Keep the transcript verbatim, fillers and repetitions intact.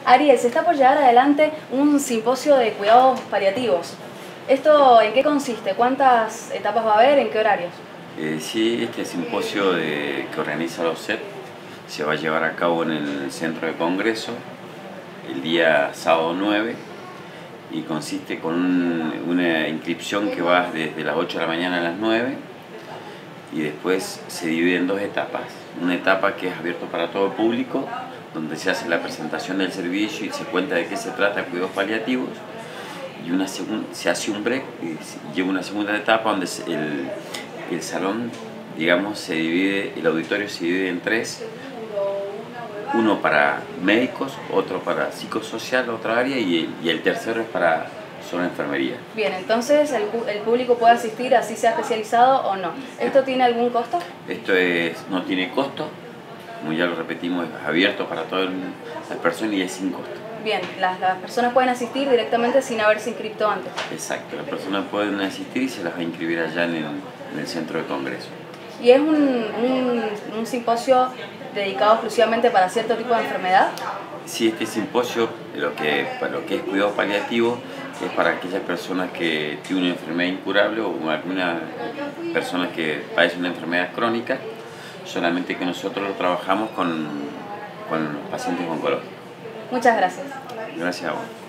Ariel, se está por llevar adelante un simposio de cuidados paliativos. ¿Esto en qué consiste? ¿Cuántas etapas va a haber? ¿En qué horarios? Eh, sí, este simposio de, que organiza la O S E P se va a llevar a cabo en el Centro de Congreso el día sábado nueve y consiste con un, una inscripción que va desde las ocho de la mañana a las nueve y después se divide en dos etapas. Una etapa que es abierta para todo el público, donde se hace la presentación del servicio y se cuenta de qué se trata, cuidados paliativos, y una se hace un break y llega una segunda etapa donde el, el salón, digamos, se divide, el auditorio se divide en tres, uno para médicos, otro para psicosocial, otra área, y el, y el tercero es para solo enfermería. Bien, entonces el, el público puede asistir así sea especializado o no. ¿Esto tiene algún costo? Esto es, no tiene costo, como ya lo repetimos, es abierto para todas las personas y es sin costo. Bien, las, las personas pueden asistir directamente sin haberse inscrito antes. Exacto, las personas pueden asistir y se las va a inscribir allá en el, en el Centro de Congreso. ¿Y es un, un, un simposio dedicado exclusivamente para cierto tipo de enfermedad? Sí, este simposio, lo que, para lo que es cuidado paliativo, es para aquellas personas que tienen una enfermedad incurable o algunas personas que padecen una enfermedad crónica, solamente que nosotros lo trabajamos con, con los pacientes oncológicos. Muchas gracias. Gracias a vos.